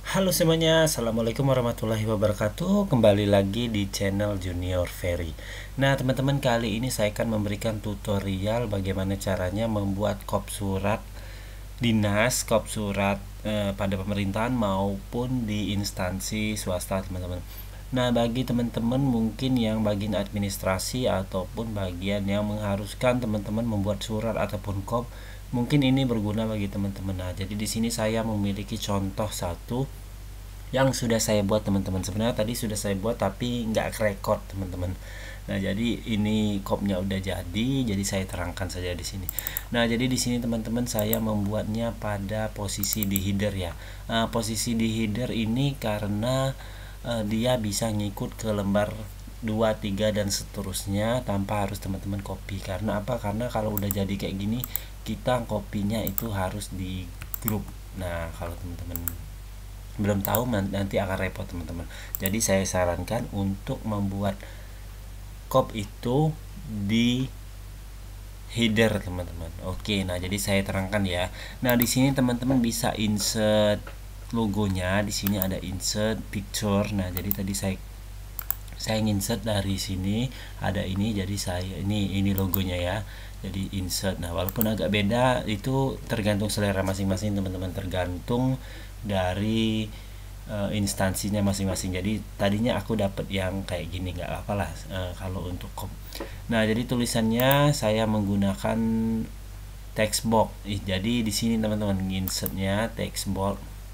Halo semuanya, Assalamualaikum warahmatullahi wabarakatuh. Kembali lagi di channel Junior Ferry. Nah teman-teman, kali ini saya akan memberikan tutorial bagaimana caranya membuat kop surat dinas, kop surat pada pemerintahan maupun di instansi swasta, teman-teman. Nah, bagi teman-teman mungkin yang bagian administrasi ataupun bagian yang mengharuskan teman-teman membuat surat ataupun kop, mungkin ini berguna bagi teman-teman. Nah, jadi di sini saya memiliki contoh satu yang sudah saya buat, teman-teman. Sebenarnya tadi sudah saya buat tapi nggak record, teman-teman. Nah, jadi ini kopnya udah jadi saya terangkan saja di sini. Nah, jadi di sini teman-teman saya membuatnya pada posisi di header ya. Posisi di header ini karena dia bisa ngikut ke lembar 2, 3 dan seterusnya tanpa harus teman-teman copy. Karena apa? Karena kalau udah jadi kayak gini, kita kopinya itu harus di grup. Nah, kalau teman-teman belum tahu nanti akan repot, teman-teman. Jadi saya sarankan untuk membuat kop itu di header, teman-teman. Oke, nah jadi saya terangkan ya. Nah, di sini teman-teman bisa insert logonya. Di sini ada insert picture. Nah, jadi tadi saya insert dari sini, ada ini, jadi saya ini logonya ya. Jadi insert. Nah, walaupun agak beda, itu tergantung selera masing-masing, teman-teman, tergantung dari instansinya masing-masing. Jadi tadinya aku dapat yang kayak gini, nggak apa-apa lah kalau untuk kom. Nah, jadi tulisannya saya menggunakan text box. Jadi di sini teman-teman insertnya text box.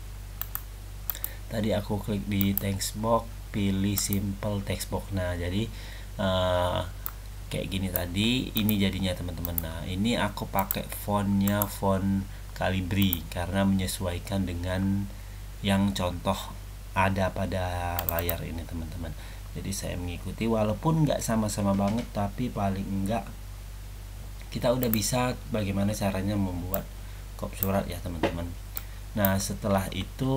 Tadi aku klik di text box, pilih simple text box. Nah, jadi kayak gini tadi, ini jadinya, teman-teman. Nah, ini aku pakai fontnya font Calibri karena menyesuaikan dengan yang contoh ada pada layar ini, teman-teman. Jadi saya mengikuti, walaupun nggak sama-sama banget, tapi paling enggak kita udah bisa bagaimana caranya membuat kop surat ya, teman-teman. Nah, setelah itu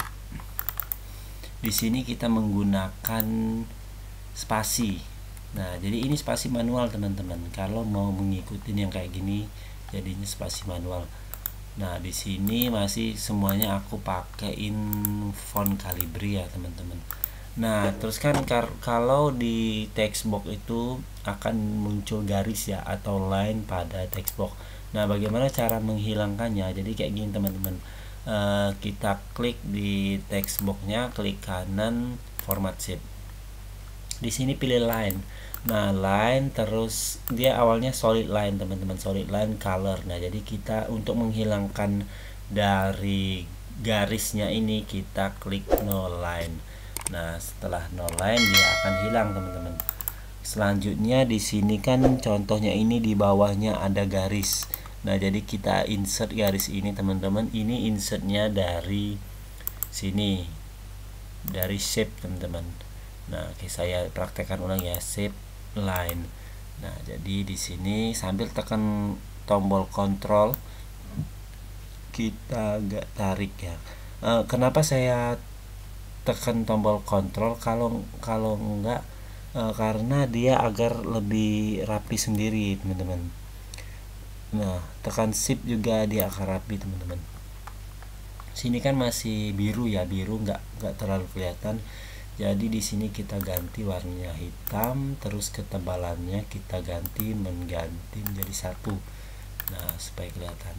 di sini kita menggunakan spasi. Nah, jadi ini spasi manual, teman-teman. Kalau mau mengikuti yang kayak gini, jadinya spasi manual. Nah, di sini masih semuanya aku pakein font Calibri ya, teman-teman. Nah, terus kan kalau di text box itu akan muncul garis ya atau line pada text box. Nah, bagaimana cara menghilangkannya? Jadi kayak gini, teman-teman. Kita klik di text boxnya, klik kanan format shape. Di sini pilih line. Nah, line, terus dia awalnya solid line, teman-teman, solid line color. Nah, jadi kita untuk menghilangkan dari garisnya ini, kita klik no line. Nah, setelah no line dia akan hilang, teman-teman. Selanjutnya di sini kan contohnya ini di bawahnya ada garis. Nah, jadi kita insert garis ini, teman-teman. Ini insertnya dari sini, dari shape, teman-teman. Nah, oke, saya praktekkan ulang ya, shape line. Nah, jadi di sini sambil tekan tombol kontrol kita agak tarik ya. Kenapa saya tekan tombol kontrol? Kalau enggak, karena dia agar lebih rapi sendiri, teman-teman. Nah, tekan shift juga dia akan rapi, teman-teman. Sini kan masih biru ya, biru nggak terlalu kelihatan. Jadi di sini kita ganti warnanya hitam, terus ketebalannya kita ganti menjadi 1. Nah, supaya kelihatan.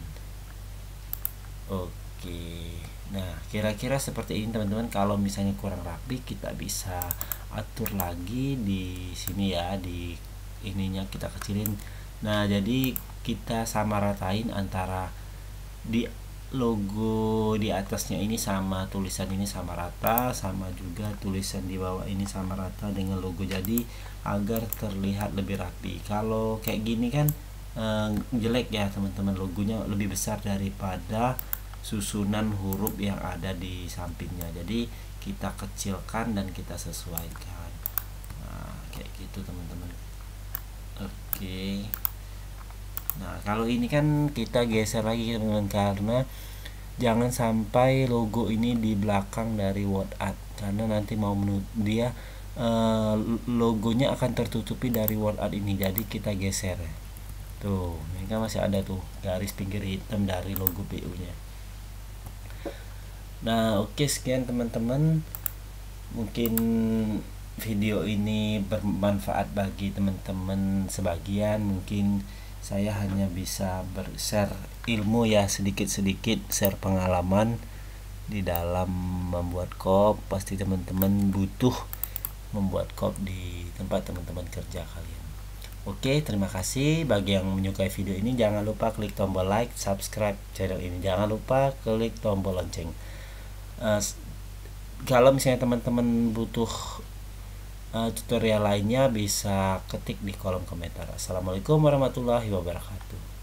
Oke. Nah, kira-kira seperti ini, teman-teman. Kalau misalnya kurang rapi, kita bisa atur lagi di sini ya, di ininya kita kecilin. Nah, jadi kita samaratain antara di logo di atasnya ini sama tulisan ini sama rata, sama juga tulisan di bawah ini sama rata dengan logo, jadi agar terlihat lebih rapi. Kalau kayak gini kan jelek ya, teman-teman, logonya lebih besar daripada susunan huruf yang ada di sampingnya. Jadi kita kecilkan dan kita sesuaikan. Nah, kayak gitu, teman-teman. Oke. Nah, kalau ini kan kita geser lagi, teman-teman, karena jangan sampai logo ini di belakang dari word art, karena nanti mau dia logonya akan tertutupi dari word art ini. Jadi kita geser ya. Tuh, ini kan masih ada tuh garis pinggir hitam dari logo PU nya. Nah, oke, sekian teman-teman. Mungkin video ini bermanfaat bagi teman-teman sebagian. Mungkin saya hanya bisa share ilmu ya, sedikit-sedikit share pengalaman di dalam membuat kop. Pasti teman-teman butuh membuat kop di tempat teman-teman kerja kalian. Oke, terima kasih. Bagi yang menyukai video ini, jangan lupa klik tombol like, subscribe channel ini. Jangan lupa klik tombol lonceng. Kalau misalnya teman-teman butuh tutorial lainnya, bisa ketik di kolom komentar. Assalamualaikum warahmatullahi wabarakatuh.